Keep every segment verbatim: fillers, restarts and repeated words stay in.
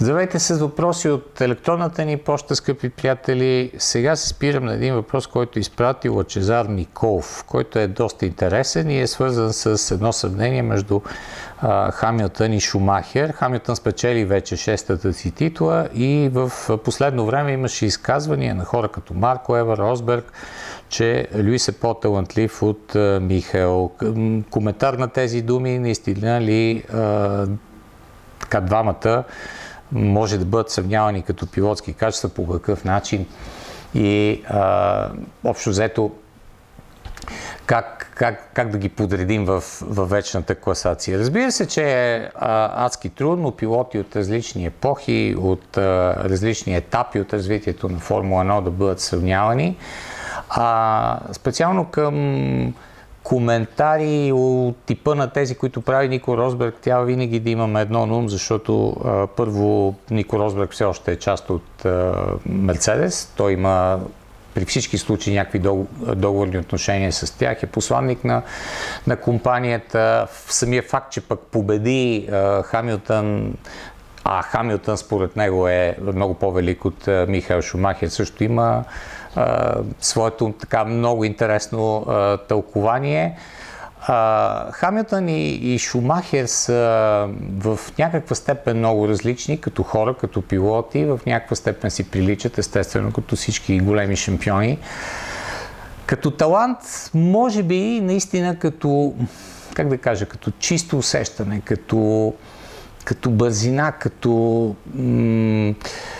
Здравейте, с въпроси от електронната ни поща, скъпи приятели. Сега се спирам на един въпрос, който изпрати Лъчезар Николов, който е доста интересен и е свързан с едно сравнение между а, Хамилтън и Шумахер. Хамилтън спечели вече шестата си титла и в последно време имаше изказвания на хора като Марко Евер, Росберг, че Луис е по-талантлив от а, Михаел. Коментар на тези думи, наистина ли а, така двамата може да бъдат сравнявани като пилотски качества, по какъв начин и а, общо взето как, как, как да ги подредим в, в вечната класация. Разбира се, че е а, адски трудно пилоти от различни епохи, от а, различни етапи от развитието на Формула едно да бъдат сравнявани. А, специално към коментари от типа на тези, които прави Нико Росберг, трябва винаги да имаме едно на ум, защото а, първо Нико Росберг все още е част от а, Мерцедес. Той има при всички случаи някакви договорни отношения с тях. Е посланник на, на компанията. В самия факт, че пък победи а, Хамилтън, а Хамилтън според него е много по-велик от а, Михаел Шумахер, също има Uh, своето така много интересно uh, тълкование. Uh, Хамилтън и, и Шумахер са в някаква степен много различни като хора, като пилоти, в някаква степен си приличат, естествено, като всички големи шампиони. Като талант, може би, наистина като, как да кажа, като чисто усещане, като, като бързина, като м-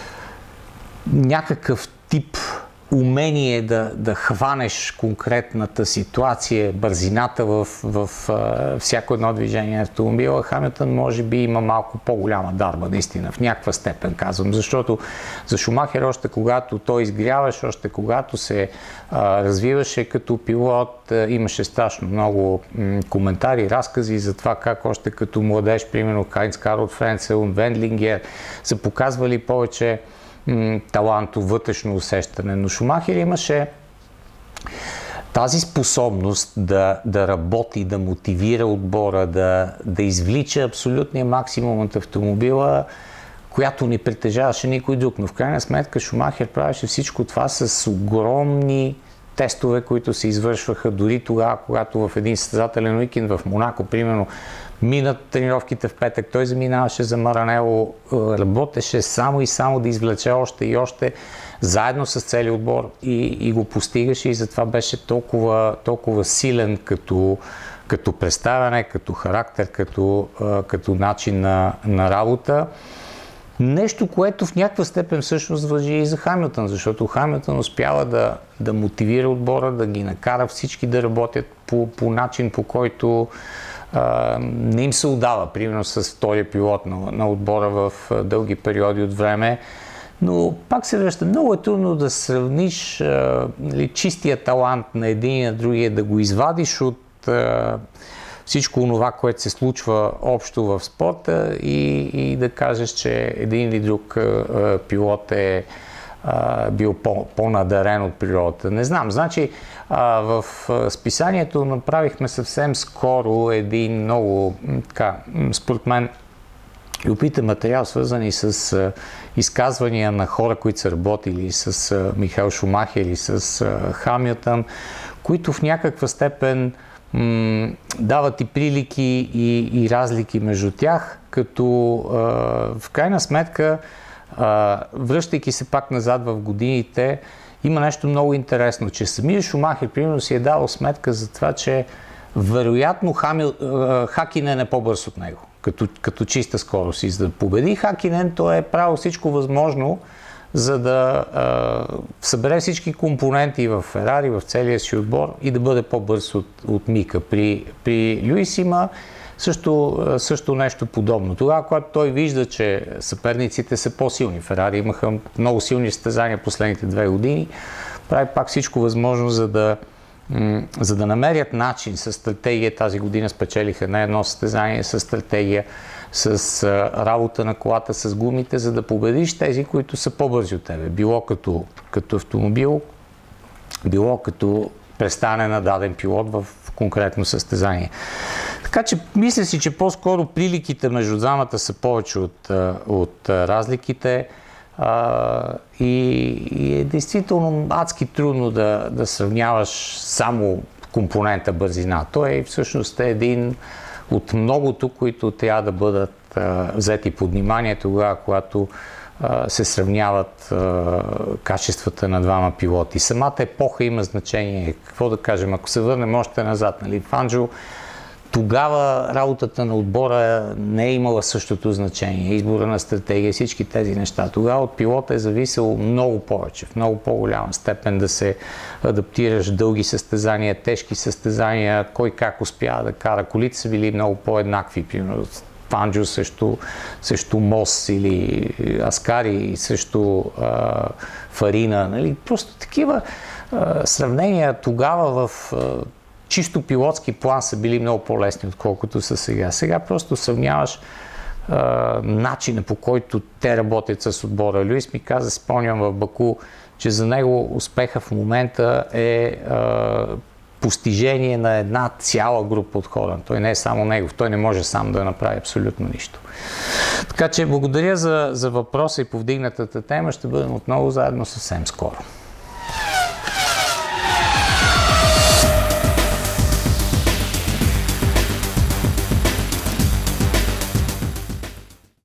някакъв тип умение да, да хванеш конкретната ситуация, бързината в, в, в всяко едно движение на автомобила, Хамилтън може би има малко по-голяма дарба, наистина, в някаква степен казвам, защото за Шумахер още когато той изгряваше, още когато се а, развиваше като пилот, а, имаше страшно много м, коментари, разкази за това как още като младеж, примерно Хайнц Карл Френцел, Вендлингер, са показвали повече таланто, вътрешно усещане. Но Шумахер имаше тази способност да, да работи, да мотивира отбора, да, да извлича абсолютния максимум от автомобила, която не притежаваше никой друг. Но в крайна сметка Шумахер правеше всичко това с огромни тестове, които се извършваха дори тогава, когато в един състезателен уикенд в Монако, примерно, минат тренировките в петък, той заминаваше за Маранело, работеше само и само да извлече още и още, заедно с целия отбор и, и го постигаше и затова беше толкова, толкова силен като, като представяне, като характер, като, като начин на, на работа. Нещо, което в някаква степен всъщност важи и за Хамилтън, защото Хамилтън успява да, да мотивира отбора, да ги накара всички да работят по, по начин, по който а, не им се удава, примерно с втория пилот на, на отбора в дълги периоди от време. Но пак се връща, много е трудно да сравниш а, нали, чистия талант на един и на другия, да го извадиш от а, всичко това, което се случва общо в спорта и, и да кажеш, че един или друг а, пилот е а, бил по, по-надарен от природата. Не знам. Значи а, в списанието направихме съвсем скоро един много, така, според мен, любопитен материал, свързани с а, изказвания на хора, които са работили с а, Михаел Шумахер и с а, Хамилтън, които в някаква степен м- дават и прилики и, и разлики между тях, като а, в крайна сметка, а, връщайки се пак назад в годините, има нещо много интересно, че самия Шумахер, примерно, си е дал сметка за това, че вероятно Хамил, а, Хакинен е по-бърз от него, като, като чиста скорост. И за да победи Хакинен, той е правил всичко възможно, за да а, събере всички компоненти в Ферари, в целия си отбор и да бъде по-бърз от, от Мика. При, при Луис има също, също нещо подобно. Тогава, когато той вижда, че съперниците са по-силни, Ферари имаха много силни състезания последните две години, прави пак всичко възможно, за да, за да намерят начин с стратегия. Тази година спечелиха на едно състезание с стратегия, с работа на колата, с гумите, за да победиш тези, които са по-бързи от тебе. Било като, като автомобил, било като престане на даден пилот в конкретно състезание. Така че мисля си, че по-скоро приликите между двамата са повече от, от разликите а, и, и е действително адски трудно да, да сравняваш само компонента бързина. Той е всъщност е един от многото, които трябва да бъдат а, взети под внимание тогава, когато а, се сравняват а, качествата на двама пилоти. Самата епоха има значение. Какво да кажем, ако се върнем още назад, нали, Фанджо, тогава работата на отбора не е имала същото значение. Избора на стратегия, всички тези неща. Тогава от пилота е зависело много повече, в много по-голяма степен да се адаптираш дълги състезания, тежки състезания, кой как успява да кара. Колите са били много по-еднакви. Примерно Фанджо срещу, срещу Мос или Аскари срещу а, Фарина. Нали? Просто такива а, сравнения тогава в а, чисто пилотски план са били много по-лесни, отколкото са сега. Сега просто сравняваш а, начина, по който те работят с отбора. Люис ми каза, спомням в Баку, че за него успеха в момента е а, постижение на една цяла група от хора. Той не е само негов. Той не може сам да направи абсолютно нищо. Така че благодаря за, за въпроса и повдигнатата тема. Ще бъдем отново заедно съвсем скоро.